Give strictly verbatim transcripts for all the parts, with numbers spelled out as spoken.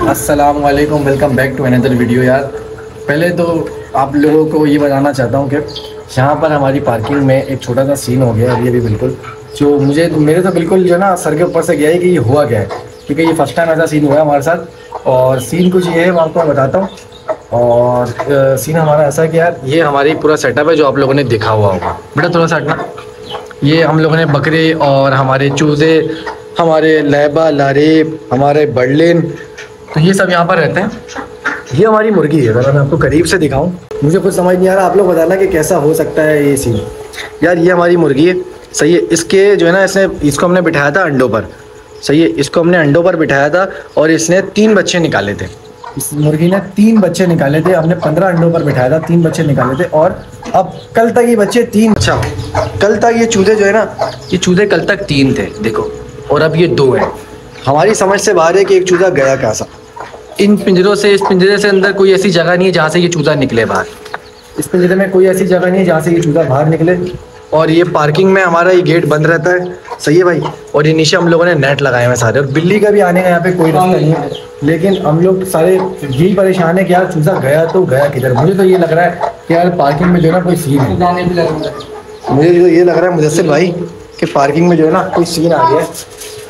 अस्सलाम वालेकुम, welcome back to another video. यार पहले तो आप लोगों को ये बताना चाहता हूँ कि यहाँ पर हमारी पार्किंग में एक छोटा सा सीन हो गया अभी अभी बिल्कुल, जो मुझे मेरे तो बिल्कुल जो है ना सर के ऊपर से गया है कि ये हुआ क्या है, क्योंकि ये फर्स्ट टाइम ऐसा सीन हुआ है हमारे साथ। और सीन कुछ ये है, मैं आपको बताता हूँ। और आ, सीन हमारा ऐसा है कि यार ये हमारी पूरा सेटअप है जो आप लोगों ने देखा हुआ होगा। बेटा थोड़ा सा हटना। ये हम लोगों ने बकरे और हमारे चूज़े, हमारे लहबा लारेब, हमारे बर्लिन, तो ये सब यहाँ पर रहते हैं। ये हमारी मुर्गी है। अगर मैं आपको करीब से दिखाऊं, मुझे कुछ समझ नहीं आ रहा, आप लोग बताना कि कैसा हो सकता है ये सीन। यार ये हमारी मुर्गी है, सही है। इसके जो है ना, इसने इसको हमने बिठाया था अंडों पर, सही है। इसको हमने अंडों पर बिठाया था और इसने तीन बच्चे निकाले थे। इस मुर्गी ने तीन बच्चे निकाले थे। हमने पंद्रह अंडों पर बिठाया था, तीन बच्चे निकाले थे। और अब कल तक ये बच्चे तीन, अच्छा कल तक ये चूजे जो है ना, ये चूजे कल तक तीन थे देखो, और अब ये दो है। हमारी समझ से बाहर है कि एक चूजा गया कैसा। इन पिंजरों से, इस पिंजरे से अंदर कोई ऐसी जगह नहीं है जहाँ से ये चूजा निकले बाहर। इस पिंजरे में कोई ऐसी जगह नहीं है जहाँ से ये चूजा बाहर निकले। और ये पार्किंग में हमारा ये गेट बंद रहता है, सही है भाई। और ये नीचे हम लोगों ने नेट लगाए हुए सारे, और बिल्ली का भी आने का यहाँ पे कोई रास्ता नहीं है। लेकिन हम लोग सारे यही परेशान है कि यार चूजा गया तो गया किधर। मुझे तो ये लग रहा है कि यार पार्किंग में जो है ना कोई सीन है। मुझे तो ये लग रहा है मुदस्सिर भाई कि पार्किंग में जो है ना कोई सीन आ गया है।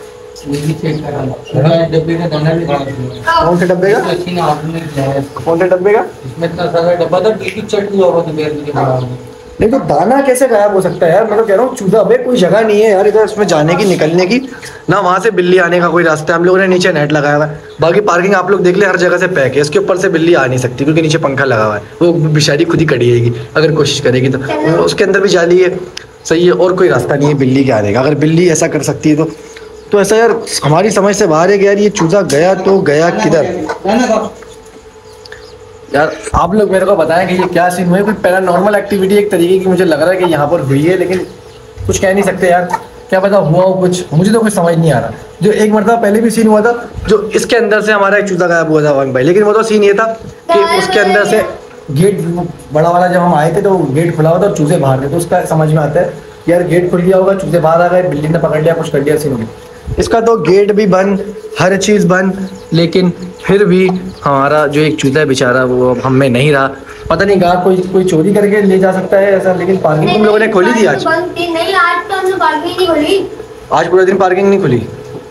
डब्बे का दाना भी कौन से डब्बे का कौन से डब्बे का इसमें इतना सारा डब्बा था, चट हुआ हुआ दोपहर के। नहीं तो दाना कैसे गायब हो सकता है यार। मैं तो कह रहा हूँ चूजा अबे कोई जगह नहीं है यार इधर उसमें जाने की, निकलने की, ना वहाँ से बिल्ली आने का कोई रास्ता है। हम लोगों ने नीचे नेट लगाया हुआ है। बाकी पार्किंग आप लोग देख ले, हर जगह से पैक है। इसके ऊपर से बिल्ली आ नहीं सकती क्योंकि नीचे पंखा लगा हुआ है। वो बेचारी खुद ही कड़ी रहेगी अगर कोशिश करेगी तो। उसके अंदर भी जाली है, सही है। और कोई रास्ता नहीं है बिल्ली के आने का। अगर बिल्ली ऐसा कर सकती है तो तो ऐसा यार हमारी समझ से बाहर है कि यार ये चूजा गया तो गया किधर। यार आप लोग मेरे को बताएं कि ये क्या सीन हुआ है। कोई पैरानॉर्मल एक्टिविटी एक तरीके की मुझे लग रहा है कि यहाँ पर हुई है, लेकिन कुछ कह नहीं सकते यार, क्या पता हुआ हो कुछ। मुझे तो कुछ समझ नहीं आ रहा। जो एक मरतबा पहले भी सीन हुआ था, जो इसके अंदर से हमारा एक चूजा गायब हुआ था वांग भाई, लेकिन वो तो सीन ये था कि उसके अंदर से गेट बड़ा वाला जब हम आए थे तो गेट खुला हुआ था और चूजे बाहर थे। तो उसका समझ में आता है यार गेट खुल गया होगा, चूजे बाहर आ गए, बिल्ली ने पकड़ लिया, कुछ कर लिया, सीन हो गया। इसका तो गेट भी बंद, हर चीज़ बंद, लेकिन फिर भी हमारा जो एक चूजा है बेचारा वो अब हम में नहीं रहा। पता नहीं कहाँ कोई कोई चोरी करके ले जा सकता है ऐसा। लेकिन पार्किंग तुम लोगों ने खोली थी आज? नहीं, आज तो हमने पार्किंग नहीं खोली। आज पूरा दिन पार्किंग नहीं खुली?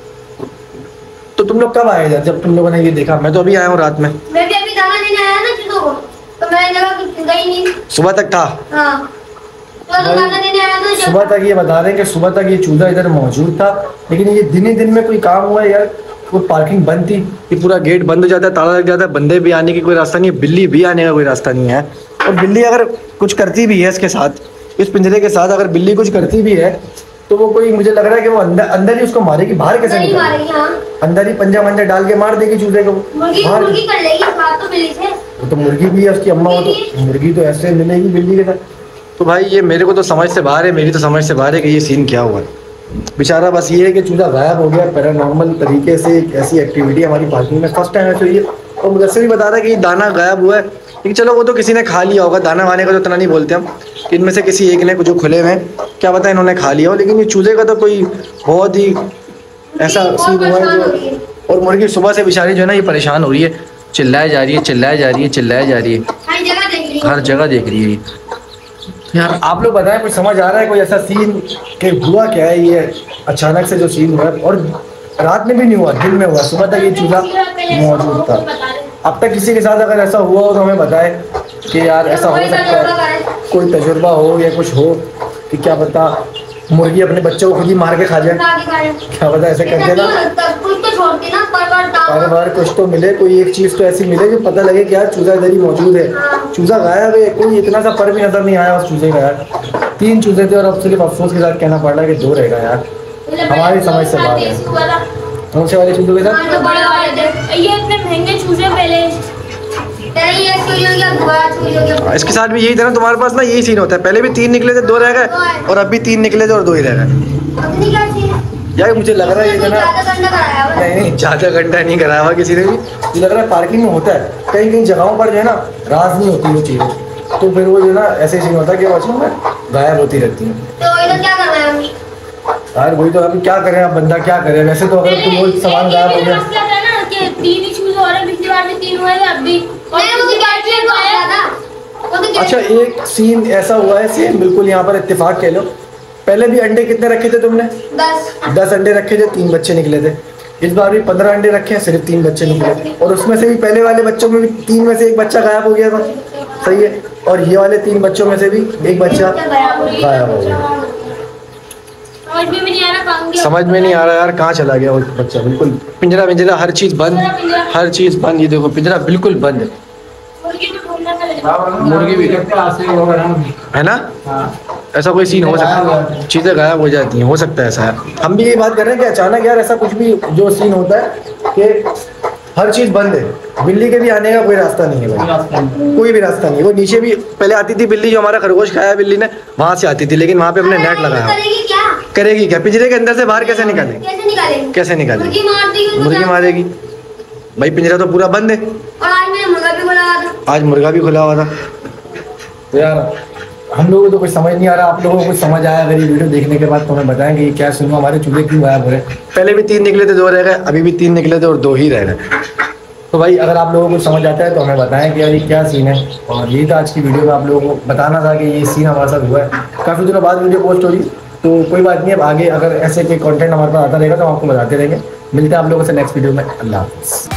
तो तुम लोग कब आए जब तुम लोगों ने ये देखा? मैं तो अभी आया हूँ रात में। मैं भी अभी दाना देने आया ना चूजों को, तो मैं जगह गई नहीं। सुबह तक था? हाँ, तो दाना देने आया था। सुबह तक ये बता रहे हैं कि सुबह तक ये चूजा इधर मौजूद था, लेकिन ये दिन ही दिन में कोई काम हुआ है यार। वो पार्किंग बंद थी, ये पूरा गेट बंद हो जाता है, ताला लग जाता है, बंदे भी आने की कोई रास्ता नहीं है, बिल्ली भी आने का कोई रास्ता नहीं है। और बिल्ली अगर कुछ करती भी है इसके साथ, इस पिंजरे के साथ अगर बिल्ली कुछ करती भी है तो वो कोई, मुझे लग रहा है कि वो अंदर अंदर ही उसको मारेगी। बाहर कैसे निकालेगी? अंदर ही पंजा मंजा डाल के मार देगी चूजे को। मुर्गी मुर्गी कर लेगी बात तो बिल्ली से। वो तो मुर्गी भी है उसकी अम्मा, वो तो मुर्गी तो ऐसे मिलेगी बिल्ली के साथ। तो भाई ये मेरे को तो समझ से बाहर है, मेरी तो समझ से बाहर है कि ये सीन क्या हुआ है। बेचारा बस ये है कि चूजा गायब हो गया पैरानॉर्मल तरीके से। एक ऐसी एक्टिविटी हमारी पार्किंग में फर्स्ट टाइम है तो ये। और मुझसे भी बता रहा है कि दाना गायब हुआ है, लेकिन चलो वो तो किसी ने खा लिया होगा। दाना वाने का तो इतना नहीं बोलते हम, कि इनमें से किसी एक ने जो खुले हुए हैं क्या पता इन्होंने खा लिया हो। लेकिन ये चूजे का तो कोई बहुत ही ऐसा सीन हुआ है जो। और मुर्गी सुबह से बेचारी जो है ना ये परेशान हो रही है, चिल्लाए जा रही है, चिल्लाए जा रही है, चिल्लाए जा रही है, हर जगह देख रही है। यार आप लोग बताएं कुछ समझ आ रहा है कोई ऐसा सीन कि हुआ क्या है ये अचानक से जो सीन हुआ है? और रात में भी नहीं हुआ, दिन में हुआ, सुबह तक ये चूजा मौजूद था। अब तक किसी के साथ अगर ऐसा हुआ हो तो हमें बताए कि यार ऐसा हो सकता है, कोई तजुर्बा हो या कुछ हो कि क्या पता मुर्गी अपने बच्चों को खुद ही मार के खा जाए, क्या पता ऐसे कर देना। बार बार कुछ तो मिले, कोई एक चीज़ तो ऐसी मिले जो पता लगे कि यार चूजा इधर ही मौजूद है। चूजा गायब है, कोई इतना सा पर भी नजर नहीं आया उस चूजे का यार। तीन चूजे थे और अब सिर्फ अफसोस के साथ कहना पड़ रहा है कि दो रहेगा यार। हमारी समझ से बाहर है। कौन से वाले चूजों के साथ? ये इतने महंगे चूजे पहले। इसके साथ भी यही था ना तुम्हारे पास ना, यही सीन होता है। पहले भी तीन निकले थे, दो रह गए, और अब भी तीन निकले थे और दो ही रह गए। यार मुझे लग रहा है ये ना, नहीं नहीं ज़्यादा घंटा नहीं कराया हुआ किसी ने भी। मुझे लग रहा है पार्किंग में होता है कहीं कहीं जगहों पर जो है ना राज नहीं होती वो चीज़ें, तो फिर वो जो है ना ऐसे सीन होता है कि वो गायब होती रहती है। यार वही तो अभी क्या करें, अब बंदा क्या करे। वैसे तो अगर कोई सामान गायब हो गया, तीन ही चूजे और बार भी तीन हुए थे अब भी। नहीं वो तो बैटरी को आया था वो तो अच्छा एक सीन ऐसा हुआ है सेम बिल्कुल यहाँ पर इत्तेफाक कह लो, पहले भी अंडे कितने रखे थे तुमने? दस दस अंडे रखे थे, तीन बच्चे निकले थे। इस बार भी पंद्रह अंडे रखे हैं, सिर्फ तीन बच्चे निकले, और उसमें से भी पहले वाले बच्चों में भी तीन में से एक बच्चा गायब हो गया था, सही है, और ये वाले तीन बच्चों में से भी एक बच्चा गायब हो गया। समझ में भी नहीं आ रहा कहाँ गया। समझ में नहीं आ रहा यार कहाँ चला गया वो बच्चा। बिल्कुल पिंजरा पिंजरा हर चीज़ बंद, हर चीज़ बंद। ये देखो पिंजरा बिल्कुल बंद है, मुर्गी भी ढूंढना था लेकिन। मुर्गी भी है ना, ऐसा कोई सीन हो सकता है, चीज़ें गायब हो जाती हैं, हो सकता है ऐसा है। हम भी ये बात कर रहे हैं कि अचानक यार ऐसा कुछ भी जो सीन होता है कि हर चीज़ बंद है, बिल्ली के भी आने का कोई रास्ता नहीं है भाई, कोई भी रास्ता नहीं है। वो नीचे भी पहले आती थी बिल्ली, जो हमारा खरगोश खाया बिल्ली ने, वहाँ से आती थी, लेकिन वहाँ पे हमने नेट लगाया। करेगी क्या करेगी क्या? पिंजरे के अंदर से बाहर कैसे निकालेगी? कैसे निकालेगी कैसे निकालेगी? मुर्गी मार देगी मुर्गी मारेगी भाई, पिंजरा तो पूरा बंद है। और आज मैंने मुर्गा भी बुला था आज मुर्गा भी खुला हुआ था। तो यार हम लोगों को तो कुछ समझ नहीं आ रहा, आप लोगों को कुछ समझ आया अगर ये वीडियो देखने के बाद तो हमें बताएं कि ये क्या सुनो हमारे चूल्हे क्यों गायब हो रहे। पहले भी तीन निकले थे, दो रह गए, अभी भी तीन निकले थे और दो ही रह गए। तो भाई अगर आप लोगों को समझ आता है तो हमें बताएं कि यार ये क्या सीन है। और यही था आज की वीडियो में, आप लोगों को बताना था कि ये सीन हमारे साथ हुआ है। काफ़ी दिनों बाद वीडियो पोस्ट हुई, तो कोई बात नहीं, अब आगे अगर ऐसे कोई कंटेंट हमारे पास आता रहेगा तो हम आपको बताते रहेंगे। मिलते हैं आप लोगों से नेक्स्ट वीडियो में। अल्लाह हाफ़िज़।